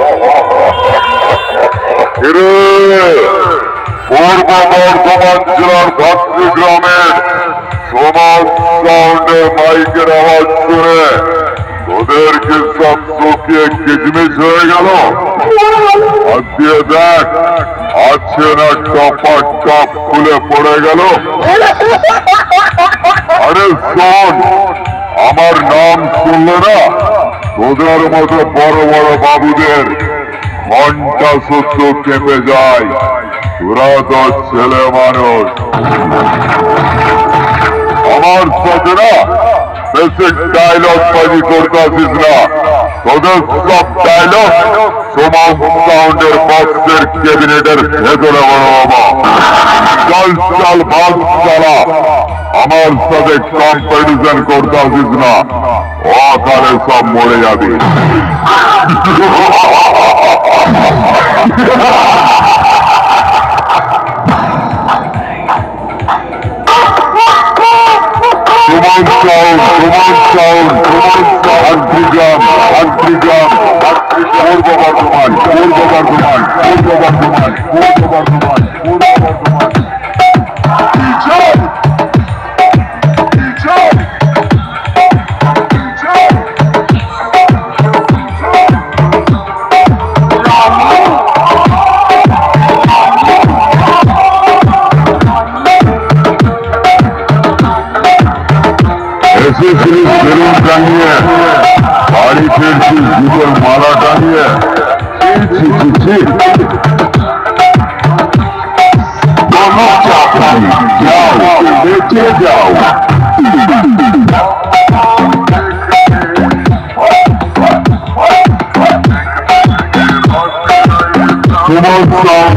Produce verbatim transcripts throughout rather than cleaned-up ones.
পূর্ব বর্ধমান জেলার ঘাটরি গ্রামের সুমন সাউন্ডে মাইকের আওয়াজ শুনে তোদের কি সব চোখে কিচমিচ হয়ে গেল? হাত দিয়ে দেখ, আছে না টপা টপ খুলে পড়ে গেল। আরে শোন, আমার নাম শুনলে না তোদের মতো বড় বড় বাবুদের ঘন্টা সত্য কেঁপে যায়। তোরা তো ছেলে মানুষ, আমার সাথে না বেশি ডায়লগ বাজি করতে আসিস না। তোদের সব ডায়লগ সুমন সাউন্ডের বক্সের ক্যাবিনেটের ভেতরে বড় বাবা। চল চল ভাগ চালা, আমার সাথে কম্পিটিশন করতে আসিস না, ওখানে সব মরে যাবে। Sumon Sound, Sumon Sound, Sumon Sound, Antigam, Antigam, Purbo Bardhaman, Purbo Bardhaman, Purbo Bardhaman, Purbo Bardhaman, Purbo Bardhaman. Teacher! Teacher! Teacher! ऐसे सिर्फ बेलून टांगिए, बाड़ी फिरती ऊपर माला टांगिए। ची ची ची दोनों चाकरी जाओ, लेके जाओ। Suman sound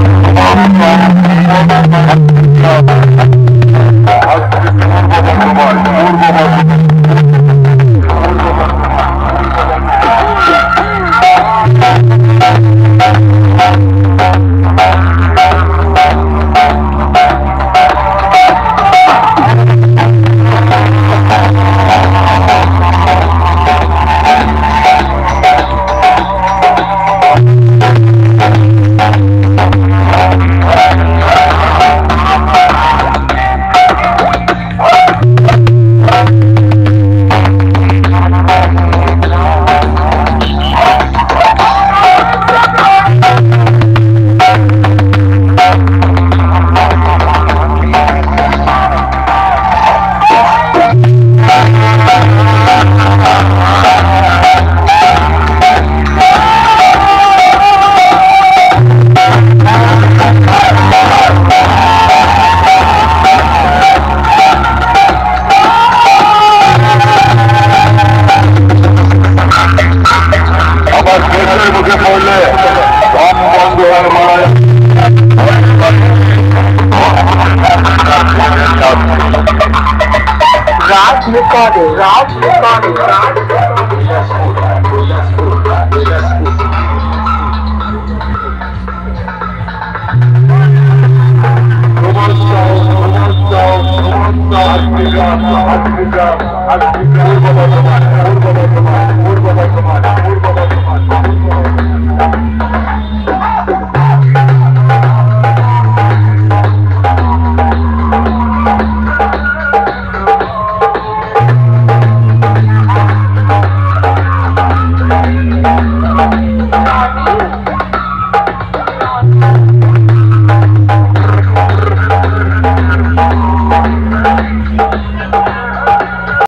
Raj recording, Raj recording, Raj Thank you.